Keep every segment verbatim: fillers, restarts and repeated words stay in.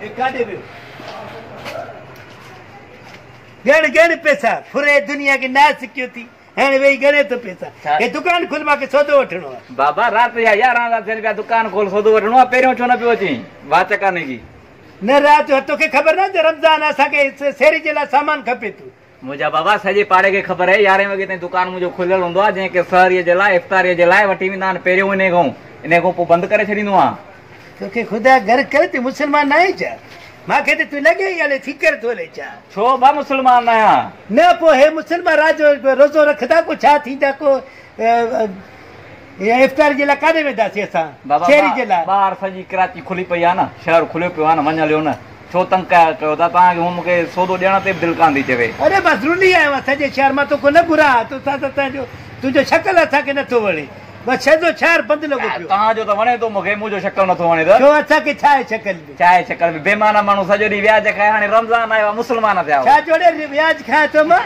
काटे भी गण गण पैसा पूरे दुनिया के नाच क्यों थी है वही गणे तो पैसा ये दुकान खुल माके सौदो वठणो बाबा रात या यारहं हज़ार रुपया दुकान खोल सौदो वठणो पहिरियों छो न पियो अची वाच काने की न रात तोखे ख़बर न रमज़ान असांखे सेरी जे लाइ सामान खपे तू मुंहिंजा बाबा सॼे पाड़े खे ख़बर आहे यारहें वॻे ताईं दुकान मुंहिंजो खुलियल हूंदो आहे जंहिंखे सहरीअ जे लाइ इफ़्तारीअ जे लाइ वठी वेंदा आहिनि पहिरियों इन खां इन खां पोइ बंदि करे छॾींदो आहे तोखे ख़ुदा घर करे तूं मुस्लमान न आहीं छा मांखे त तूं लॻे ई हले फिकर थो हले छा छो बा मुस्लमान आहियां न पोइ हे मुस्लमान राजो रोज़ो रखंदा को छा थींदा को इफ़्तार जे लाइ काॾे वेंदासीं असां शहरी जे लाइ ॿाहिरि सॼी कराची खुली पई आहे न शहर खुलियो पियो आहे न वञ हलियो न छो तंग कया कयो था तव्हांखे हू मूंखे सौदो ॾियण ते बि दिलि कान थी चवे अरे बसि रुली आयो आहे सॼे शहर मां तोखे न घुरां तूं छा त तुंहिंजो तुंहिंजो शकल असांखे नथो वणे बसि छो शहर बंदि लॻो पियो तव्हांजो त वणे थो मूंखे मुंहिंजो शकल नथो वणे त छो असांखे छा आहे शकल में छा आहे शकल में बेमाना माण्हू सॼो ॾींहुं व्याज खाए हाणे रमज़ान आयो आहे मुस्लमान थिया छा जोड़े व्याज खायां थो मां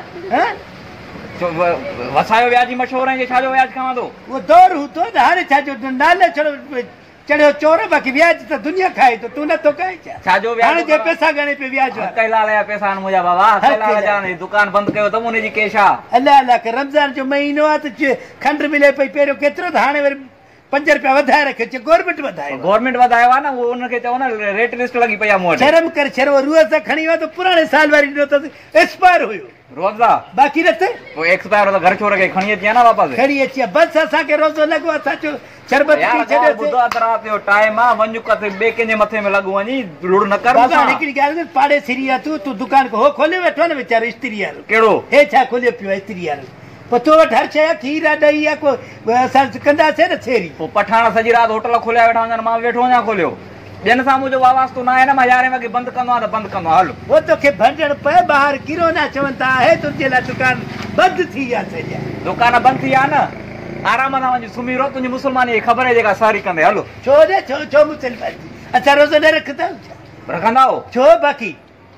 वसायो व्याज मशहूरु आहे छाजो व्याज खावां थो उहो दौर हूं थो त हाणे छाजो नाले छड़ो चढ़ियो चोर बाक़ी व्याज त दुनिया खाए थो तूं नथो खाए छा छाजो व्याज जे पैसा गणे पे व्याज कैलाल जा पैसा आहिनि मुंहिंजा बाबा कैलाल जा दुकान बंदि कयो त उनजी केश आहे अलाह अलाह के रमज़ान जो महीनो आहे त खंड मिले पई पहिरियों केतिरो त हाणे वरी पंज रुपया वधाए रखियो गवर्नमेंट वधायो गवर्नमेंट वधायो आहे न उहो उनखे चओ न रेट लिस्ट लॻी पई आहे मूं वटि शर्म करे छॾो रोज़ सां खणी वियो त पुराणे साल वारी ॾिनो अथसि एक्सपायर हुयो रोज़ आहे बाक़ी न त पोइ एक्सपायर त घर छोर खे खणी अची आहे न वापसि खणी अची आहे बसि असांखे रोज़ो लॻो आहे असांजो शरबत पी छॾियो ॿुधो आहे त राति जो टाइम आहे वञ किथे ॿिए कंहिंजे मथे में लॻो वञी लुड़ न कर हिकिड़ी ॻाल्हि पाड़े सिरी आहे तूं तूं दुकान हो खोले वेठो न वीचारो इस्त्री वारो कहिड़ो हे छा खोलियो पियो आहे इस्त्री वारो पोइ तो वटि हर शइ आहे खीर आहे ॾही आहे को असां कंदासीं न सेरी पोइ पठाण सॼी राति होटल खोलिया वेठा वञनि मां वेठो वञा खोलियो ॿियनि सां मुंहिंजो वावास्तो न आहे न मां यारहें वॻे बंदि कंदो आहियां त बंदि कंदो हलो उहो तोखे भंडण पए ॿाहिरि किरो न चवनि था आहे तुंहिंजे लाइ दुकान बंदि थी आहे सॼा दुकान बंदि थी आहे न आराम सां वञी सुम्ही रहो तुंहिंजी मुस्लमानी जी ख़बर आहे जेका सहरी कंदे हलो छो न छो छो मुस्लमान असां रोज़ो न रखंदा आहियूं रखंदा हो छो बाक़ी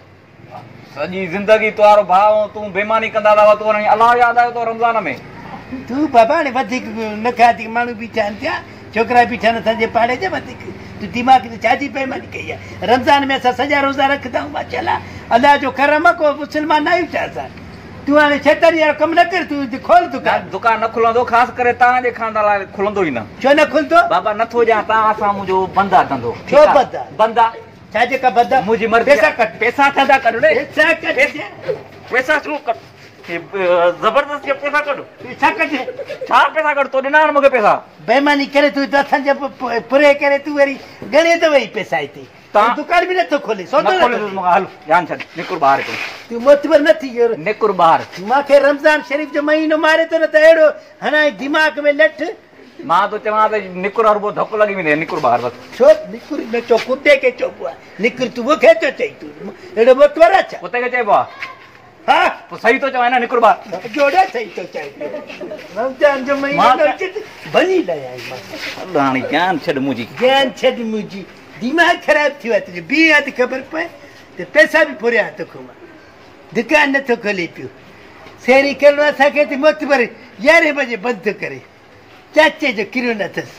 सॼी ज़िंदगी तुंहिंजो भाउ तूं बेमानी कंदा था तूं अलाह यादि आयो तो रमज़ान में तूं बाबा हाणे वधीक न खाधी माण्हू बीठा आहिनि थिया छोकिरा बीठा आहिनि असांजे पाड़े जा वधीक तूं दिमाग़ ते छाजी बेमानी कई आहे रमज़ान में असां सॼा रोज़ा रखंदा आहियूं माशाल्लाह अलाह जो करम आहे को मुस्लमान न आहियूं छा असां तूं हाणे छेतरी वारो कमु न कर तूं खोल दुकान दुकान न खुलंदो ख़ासि करे तव्हांजे खानदान लाइ खुलंदो ई न छो न खुलंदो बाबा नथो ॾियां तव्हां असां मुंहिंजो बंदि आहे धंधो छो बंदि आहे बंदि आहे छा जेका बंदि आहे मुंहिंजी मर्ज़ी पैसा कट पैसा छा था कढ पैसा कट पैसा छो कट ज़बरदस्ती पैसा कढ पैसा कट छा पैसा कढ तो ॾिना आहिनि मूंखे पैसा बेईमानी करे तूं असांजे पुरे करे तूं वरी गणे त वई पैसा हिते तव्हां दुकान बि नथो खोले हलो ध्यानु छॾ निकुर ॿाहिरि तूं मोतबर न थी वियो निकुर ॿाहिरि मूंखे रमज़ान शरीफ़ जो महीनो मारे थो न त अहिड़ो हणाए दिमाग़ में लठ मां तो चवां त निकुर हरबो धकु लॻी वेंदे निकुर ॿाहिरि बसि छो निकुर न चओ कुते खे चइबो आहे निकुर तूं मूंखे थो चई तूं अहिड़ो मोतबर आहे छा कुते खे चइबो आहे हा पोइ सही थो चवां न निकुर ॿाहिरि जोड़ा सही थो चई रमज़ान जो महीनो भली लाइ हाणे ज्ञान छॾ मुंहिंजी ज्ञान छॾ मुंहिंजी दिमाग़ ख़राब थी वियो आहे तुंहिंजो बीह आहे त ख़बर पए त पैसा बि फुरिया तोखां मां दुकान नथो खोले पियो सेरी करिणो असांखे त मोतबर यारहें बजे बंदि थो करे चाचे जो किरियो न अथसि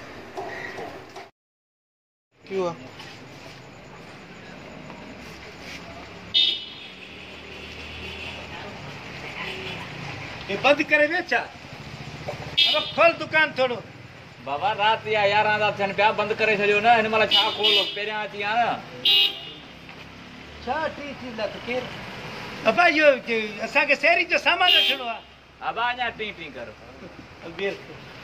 बंदि करे वियो छा खोल दुकान थोरो बाबा राति या यारहं हज़ार थियनि पिया बंदि करे छॾियो न हिन महिल छा खोलो पहिरियां अची विया न छा टी टी लख केरु अबा इहो असांखे शहरी जो सामान वठिणो आहे अबा अञा टी टी कर